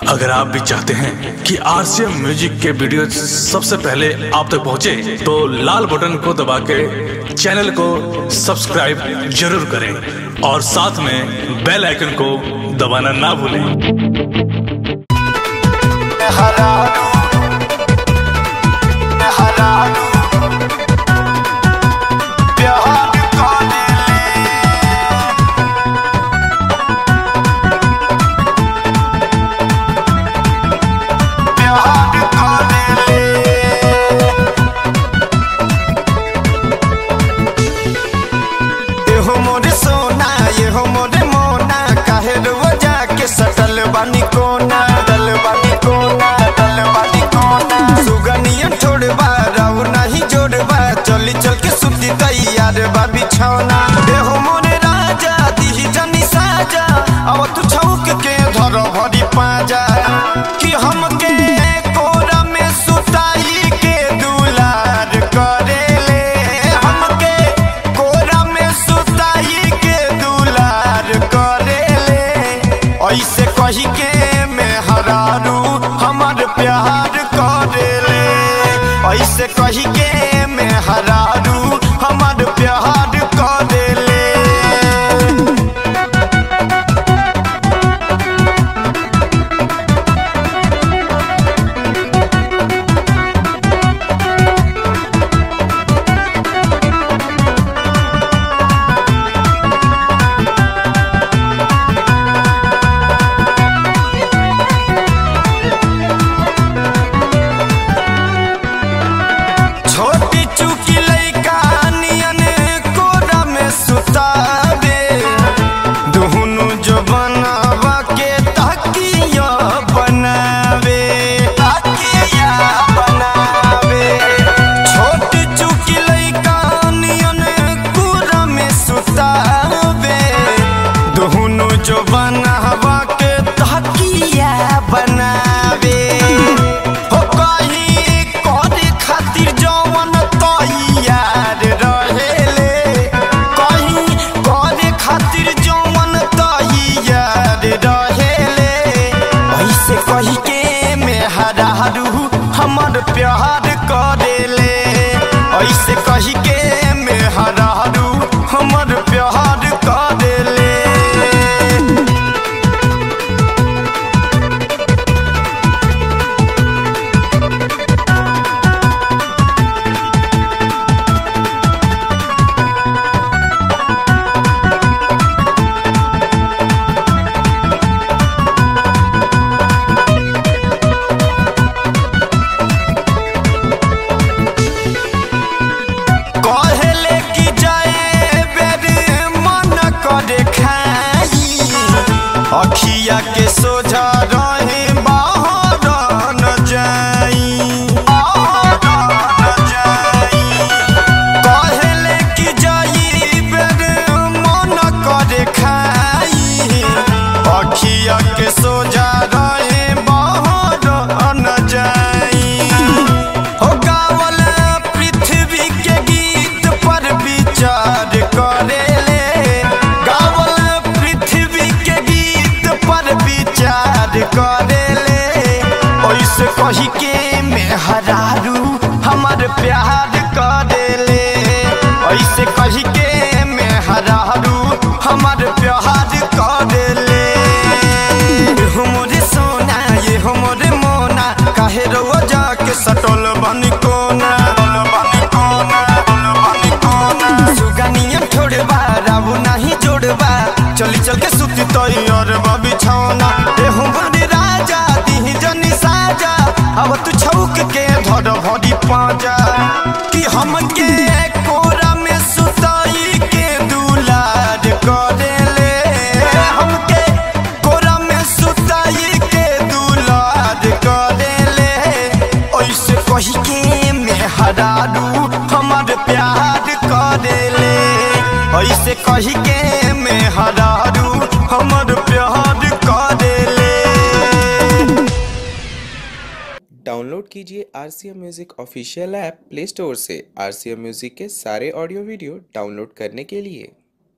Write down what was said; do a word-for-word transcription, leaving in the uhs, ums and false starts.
अगर आप भी चाहते हैं कि आरसीएम म्यूजिक के वीडियो सबसे पहले आप तक पहुंचे, तो लाल बटन को दबा के चैनल को सब्सक्राइब जरूर करें और साथ में बेल आइकन को दबाना ना भूलें। सटल बानी कोना दल बानी कोना दल बानी कोना सुगनिया छोड़बा राव नहीं जोड़बा चली चल के सुती तैयार बा बिछौना देहो मोरे राजा दिही जनी साजा अब तू छौक के धर भरी पाजा कि हमके कोरा में सुताई के दुलार करेले हमके कोरा में सुताई के दुलार करेले ऐसे कही के मैं हरारू हमार प्यार करेले ऐसे कही के मैं हरारू हमार प्यार करेले। जो बनावा के तकिया बनावे हो कहीं करे खातिर जवन तैयार रहेले कहीं करे खातिर जवन तैयार रहेले ऐसे कही के मैं हरारू हमर प्यार करेले ऐसे कही के मैं हरारू हमर प्यार करेले। अखिया के सोझा रहे बाहर न जाई कहले कि जाई बेर मन करे खाई अखिया के सोझा रहे बाहर न जाई हो गावल पृथ्वी के गीत पर विचार करेले करेले ऐसे कही के मैं हरारू हमार प्यार करेले ऐसे कही के मैं हरारू हमार प्यार करेले। हो मोरे सोना ये हो मोरे मोना काहे रो जाके सटल बनी कोना बनी कोना बनी कोना सुगनिया छोड़बा राव नहीं जोड़बा चली चल के सुती तैयार बा बिछौना देहो मोरे राजा दिही जनी साजा अब तू छौक के धर भरी पाजा कि हमके कोरा में सुताई के दुलार करेले हमके कोरा में सुताई के दुलार करेले ऐसे कही के मैं हरारू हमार प्यार करेले ऐसे कही के मैं हरारू हमार प्यार करेले। डाउनलोड कीजिए RCM music official app Play Store से। आरसीएम म्यूजिक के सारे ऑडियो वीडियो डाउनलोड करने के लिए